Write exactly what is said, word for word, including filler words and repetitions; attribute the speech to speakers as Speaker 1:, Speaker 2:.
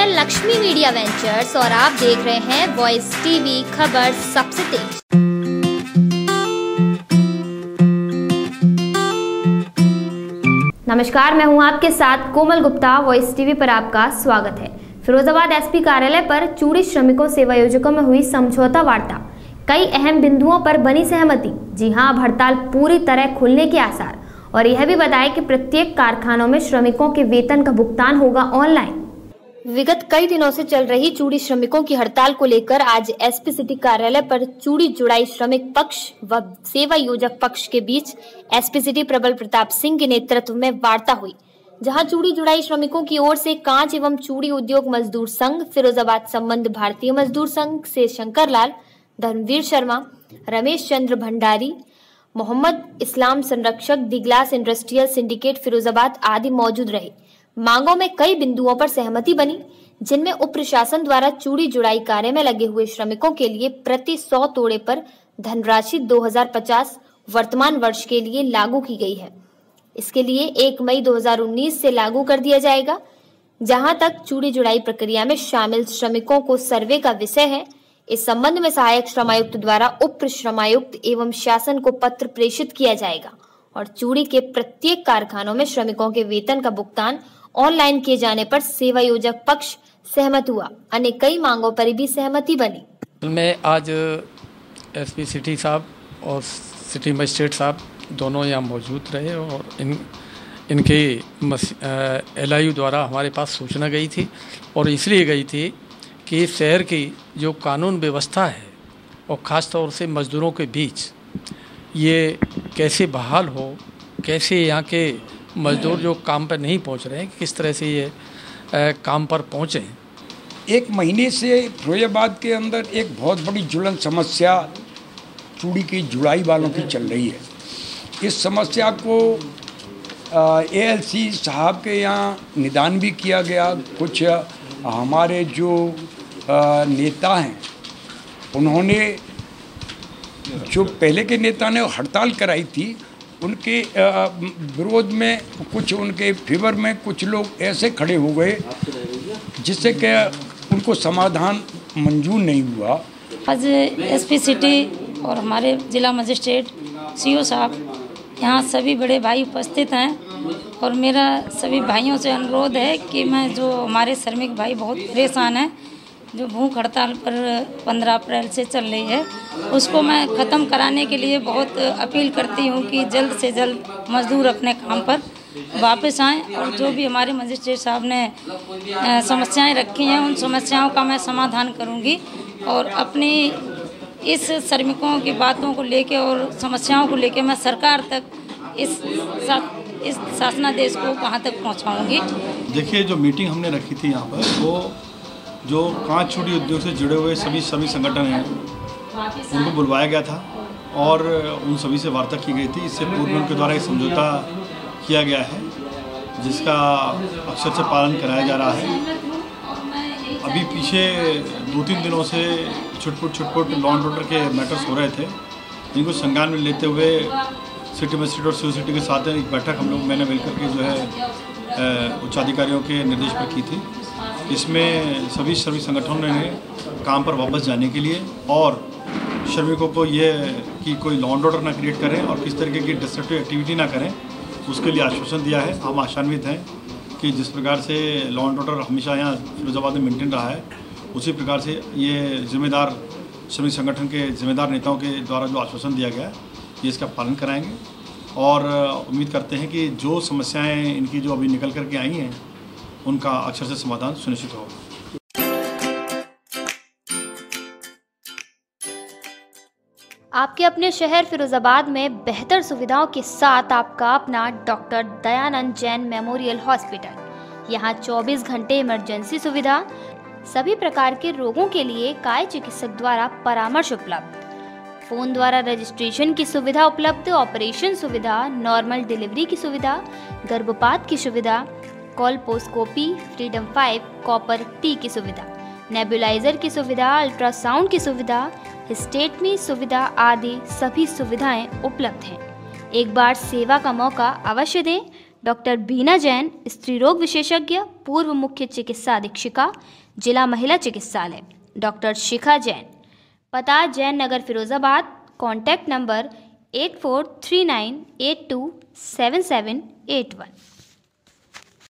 Speaker 1: हैं Lakshmi media ventures और आप देख रहे हैं वॉइस टीवी, खबर सबसे तेज। नमस्कार, मैं हूं आपके साथ कोमल गुप्ता। वॉइस टीवी पर आपका स्वागत है। फिरोजाबाद एसपी कार्यालय पर चूड़ी श्रमिकों सेवायोजकों में हुई समझौता वार्ता, कई अहम बिंदुओं पर बनी सहमति। जी हां, अब हड़ताल पूरी तरह खुलने के आसार, और यह भी बताया कि प्रत्येक कारखानों में श्रमिकों के वेतन का भुगतान होगा ऑनलाइन। विगत कई दिनों से चल रही चूड़ी श्रमिकों की हड़ताल को लेकर आज एसपी सिटी कार्यालय पर चूड़ी जुड़ाई श्रमिक पक्ष व सेवा योजक पक्ष के बीच एसपी सिटी प्रबल प्रताप सिंह के नेतृत्व में वार्ता हुई, जहां चूड़ी जुड़ाई श्रमिकों की ओर से कांच एवं चूड़ी उद्योग मजदूर संघ, फिरोजाबाद संबंध भारतीय मजदूर संघ से शंकर लाल, धर्मवीर शर्मा, रमेश चंद्र भंडारी, मोहम्मद इस्लाम संरक्षक, the glass industrial syndicate Firozabad आदि मौजूद रहे। मांगों में कई बिंदुओं पर सहमति बनी, जिनमें उप प्रशासन द्वारा चूड़ी जुड़ाई कार्य में लगे हुए श्रमिकों के लिए प्रति सौ तोड़े पर धनराशि दो हज़ार पचास वर्तमान वर्ष के लिए लागू की गई है। इसके लिए एक मई दो हज़ार उन्नीस से लागू कर दिया जाएगा। जहां तक चूड़ी जुड़ाई प्रक्रिया में शामिल श्रमिकों को सर्वे का विषय है, इस संबंध में सहायक श्रमायुक्त द्वारा उप श्रमायुक्त एवं शासन को पत्र प्रेषित किया जाएगा और चूड़ी के प्रत्येक कारखानों में श्रमिकों के वेतन का भुगतान ऑनलाइन किए जाने पर सेवा योजक पक्ष सहमत हुआ। अन्य कई मांगों पर भी सहमति बनी।
Speaker 2: मैं आज एसपी सिटी साहब और सिटी मजिस्ट्रेट साहब दोनों यहाँ मौजूद रहे और इन इनके एल आई यू द्वारा हमारे पास सूचना गई थी, और इसलिए गई थी कि शहर की जो कानून व्यवस्था है और ख़ास तौर से मज़दूरों के बीच ये कैसे बहाल हो, कैसे यहाँ के मज़दूर जो काम पर नहीं पहुँच रहे हैं किस तरह से ये आ, काम पर पहुँचें।
Speaker 3: एक महीने से फिरोजाबाद के अंदर एक बहुत बड़ी ज्वलन समस्या चूड़ी की जुड़ाई वालों की चल रही है। इस समस्या को ए एल सी साहब के यहाँ निदान भी किया गया। कुछ हमारे जो आ, नेता हैं, उन्होंने जो पहले के नेता ने हड़ताल कराई थी, उनके विरोध में कुछ, उनके फेवर में कुछ लोग ऐसे खड़े हो गए जिससे कि उनको समाधान मंजूर नहीं हुआ।
Speaker 4: आज एसपी सिटी और हमारे जिला मजिस्ट्रेट सीओ साहब, यहाँ सभी बड़े भाई उपस्थित हैं, और मेरा सभी भाइयों से अनुरोध है कि मैं जो हमारे श्रमिक भाई बहुत परेशान हैं, जो भूख हड़ताल पर पंद्रह अप्रैल से चल रही है, उसको मैं ख़त्म कराने के लिए बहुत अपील करती हूँ कि जल्द से जल्द मज़दूर अपने काम पर वापस आएँ, और जो भी हमारे मजिस्ट्रेट साहब ने समस्याएं रखी हैं उन समस्याओं का मैं समाधान करूँगी, और अपनी इस श्रमिकों की बातों को लेके और समस्याओं को लेके मैं सरकार तक इस सा, इस शासनादेश को वहाँ तक पहुँचाऊँगी।
Speaker 5: देखिए, जो मीटिंग हमने रखी थी यहाँ पर, वो जो कांच चूड़ी उद्योग से जुड़े हुए सभी सभी संगठन हैं उनको बुलवाया गया था और उन सभी से वार्ता की गई थी। इससे पूर्व उनके द्वारा एक समझौता किया गया है जिसका अक्षर से पालन कराया जा रहा है। अभी पीछे दो तीन दिनों से छुटपुट छुटपुट लॉ एंड ऑर्डर के मैटर्स हो रहे थे, इनको संज्ञान में लेते हुए सिटी मजिस्ट्रेट और सिविल सिटी के साथ एक बैठक हम लोग मैंने मिलकर के जो है उच्चाधिकारियों के निर्देश पर की थी। इसमें सभी सभी संगठनों ने काम पर वापस जाने के लिए और श्रमिकों को ये कि कोई लॉ एंड ऑर्डर ना क्रिएट करें और किस तरीके की डिस्ट्रक्टिव एक्टिविटी ना करें, उसके लिए आश्वासन दिया है। हम आशान्वित हैं कि जिस प्रकार से लॉ एंड ऑर्डर हमेशा यहाँ फिरोजाबाद में मेंटेन रहा है, उसी प्रकार से ये जिम्मेदार श्रमिक संगठन के जिम्मेदार नेताओं के द्वारा जो आश्वासन दिया गया है, ये इसका पालन कराएंगे, और उम्मीद करते हैं कि जो समस्याएँ इनकी जो अभी निकल कर के आई हैं उनका अक्षर से समाधान सुनिश्चित होगा।
Speaker 1: आपके अपने शहर फिरोजाबाद में बेहतर सुविधाओं के साथ आपका अपना doctor Dayanand Jain memorial hospital. यहाँ चौबीस घंटे इमरजेंसी सुविधा, सभी प्रकार के रोगों के लिए काय चिकित्सक द्वारा परामर्श उपलब्ध, फोन द्वारा रजिस्ट्रेशन की सुविधा उपलब्ध, ऑपरेशन सुविधा, नॉर्मल डिलीवरी की सुविधा, गर्भपात की सुविधा, colposcopy, freedom five, copper T की सुविधा, नेबुलाइजर की सुविधा, अल्ट्रासाउंड की सुविधा, हिस्टेटमी सुविधा आदि सभी सुविधाएं उपलब्ध हैं। एक बार सेवा का मौका अवश्य दें। डॉक्टर बीना जैन, स्त्री रोग विशेषज्ञ, पूर्व मुख्य चिकित्सा अधीक्षिका, जिला महिला चिकित्सालय, डॉक्टर शिखा जैन, पता Jain Nagar Firozabad, contact number eight four three nine eight two seven seven eight one.